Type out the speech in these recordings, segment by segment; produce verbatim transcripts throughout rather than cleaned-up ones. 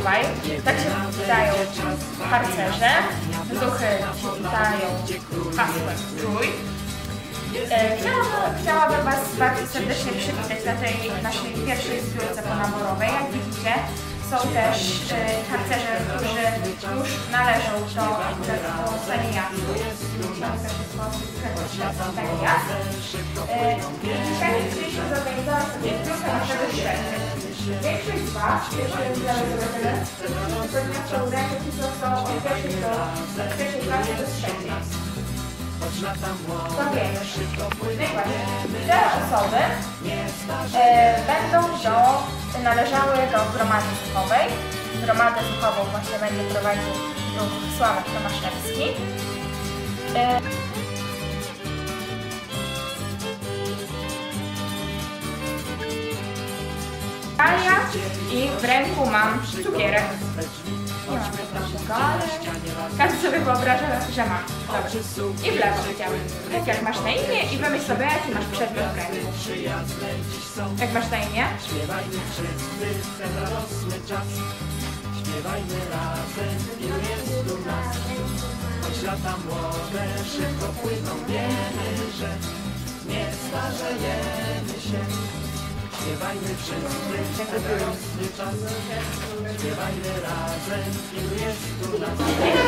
czuwaj. Tak się witają harcerze. Duchy się witają hasłem czuj. Chciałabym, chciałabym Was bardzo serdecznie przywitać na tej naszej pierwszej zbiórce ponaborowej. Jak widzicie, są też e, harcerze, którzy już należą do zespołu Saliasu. Dzisiaj chcieliśmy zorganizować sobie zbiórkę naszego świata. Większość z Was, pierwszy ponieważ ubrania są od pierwszej do trzeciej klasy do trzeciej. To wiesz, te osoby e, będą do, należały do gromady duchowej. Gromadę duchową właśnie będzie prowadził duch Sławek Tomaszewski. E, I w ręku mam cukierek. Nie mam tego, ale każdy sobie wyobraża, że mam. Dobra. I w lewo chciałem. Tak jak masz na imię i wymyśl sobie, jaki masz przedmiot w ręku. Jak masz na imię? Śpiewajmy wszyscy ten radosny czas. Śpiewajmy razem, ilu jest tu nas. Choć lata młode szybko płyną, wiemy, że nie starzejemy się. Śpiewajmy wszyscy ten radosny czas. Śpiewajmy razem, ilu jest tu nas.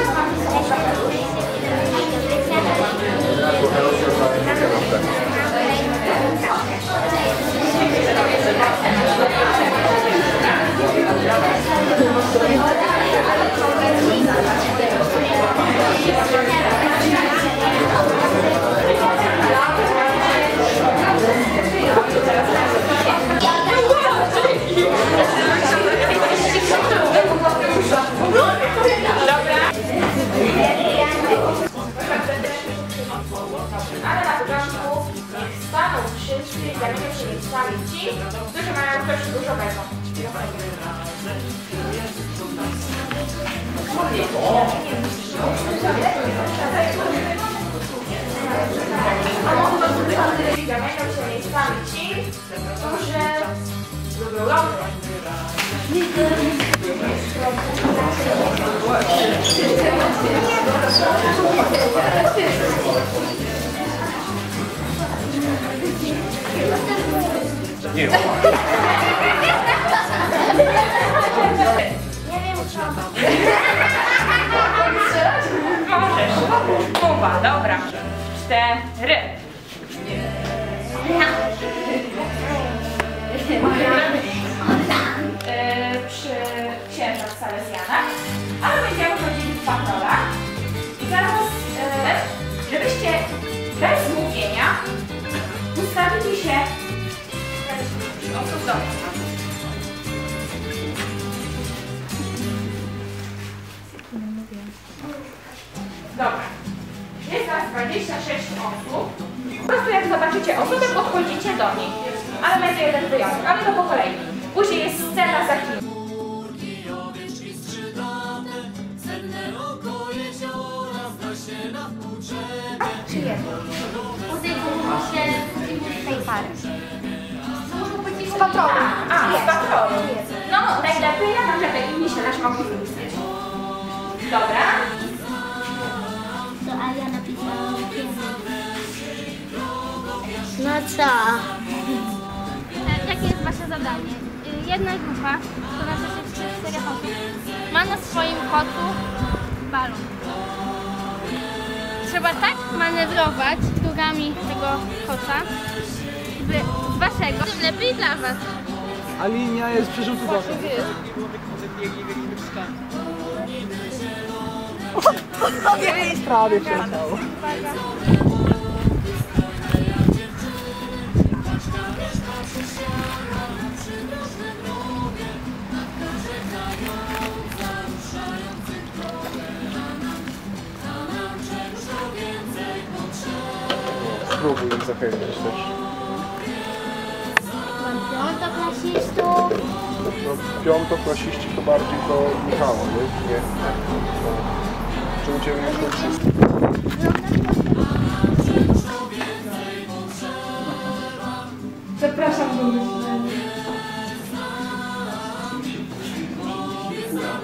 Ale na początku niech staną wszyscy za pierwszymi stali ci, którzy mają coś różowego. Zamienią się miejscami ci, którzy lubią lody. Nie. Nie wiem co. Możesz. Kuba, dobra. Cztery. Yy, przy księżach Salezjanach, ale będziemy chodzili w patrolach. I zaraz, yy, żebyście bez mówienia ustawili się osób do mnie. Dobra. Jest nas dwadzieścia sześć osób. Po prostu jak zobaczycie osoby, podchodzicie do nich. Ale będzie jeden wyjątek, ale to po kolei. Później jest scena za kim. Czy jedno? Uzyskuje się z tej pary. Z patrolu. A, z patrolu. No, najlepiej ja żeby inni się też mogli wpisać. Dobra. To a ja napisałam. No co? Jakie jest Wasze zadanie? Jedna grupa, to na zasadzie cztery osób, ma na swoim kocu balon. Trzeba tak manewrować drogami tego koca, by z Waszego, tym lepiej dla Was. A linia jest przerzutu do... Prawie przestał. Spróbuj ich zachęcić też. Mam piątoklasistów. No, piątoklasiści to bardziej do Michała, nie? Nie. Czy u Ciebie już to wszystko? Zapraszam do myślenia.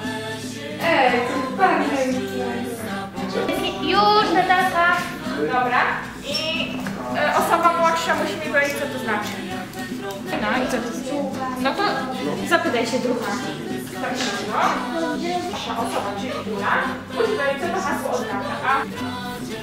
Dobra? I e, osoba młodsza musi mi powiedzieć, co to znaczy. No i co to znaczy? No to zapytaj się druga. Tak się no. Ta osoba, czyli Jula, musi powiedzieć, co to hasło oznacza. A